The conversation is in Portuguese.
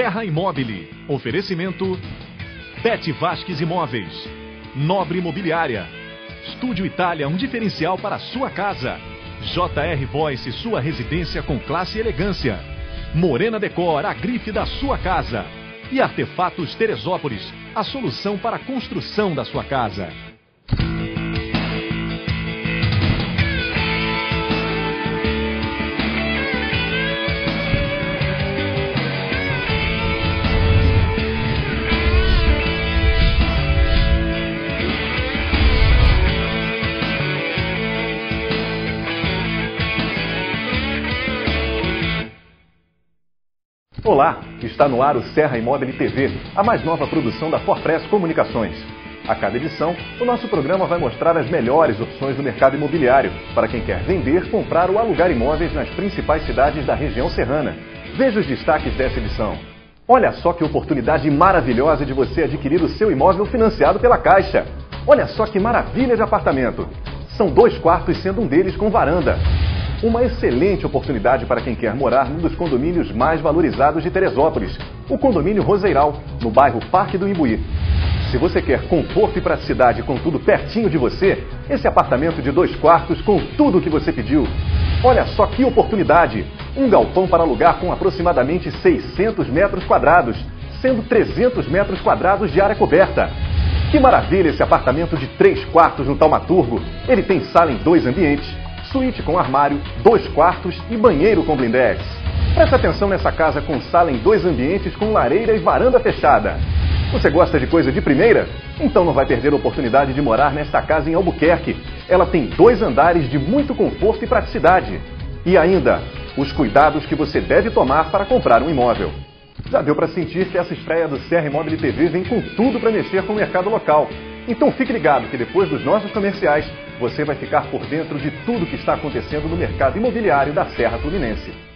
Serra Imóvel. Oferecimento Bete Vasques Imóveis. Nobre Imobiliária. Estúdio Itália, um diferencial para a sua casa. JR Voice, sua residência com classe e elegância. Morena Decor, a grife da sua casa. E Artefatos Teresópolis, a solução para a construção da sua casa. Olá, está no ar o Serra Imóvel TV, a mais nova produção da Forpress Comunicações. A cada edição, o nosso programa vai mostrar as melhores opções do mercado imobiliário para quem quer vender, comprar ou alugar imóveis nas principais cidades da região serrana. Veja os destaques dessa edição. Olha só que oportunidade maravilhosa de você adquirir o seu imóvel financiado pela Caixa. Olha só que maravilha de apartamento. São 2 quartos, sendo um deles com varanda. Uma excelente oportunidade para quem quer morar num dos condomínios mais valorizados de Teresópolis, o condomínio Roseiral, no bairro Parque do Imbuí. Se você quer conforto e praticidade com tudo pertinho de você, esse apartamento de 2 quartos com tudo o que você pediu. Olha só que oportunidade! Um galpão para alugar com aproximadamente 600 metros quadrados, sendo 300 metros quadrados de área coberta. Que maravilha esse apartamento de 3 quartos no Taumaturgo! Ele tem sala em 2 ambientes, suíte com armário, 2 quartos e banheiro com blindex. Preste atenção nessa casa com sala em 2 ambientes com lareira e varanda fechada. Você gosta de coisa de primeira? Então não vai perder a oportunidade de morar nesta casa em Albuquerque. Ela tem 2 andares de muito conforto e praticidade. E ainda, os cuidados que você deve tomar para comprar um imóvel. Já deu para sentir que essa estreia do Serra Imóvel TV vem com tudo para mexer com o mercado local. Então fique ligado que depois dos nossos comerciais, você vai ficar por dentro de tudo que está acontecendo no mercado imobiliário da Serra Fluminense.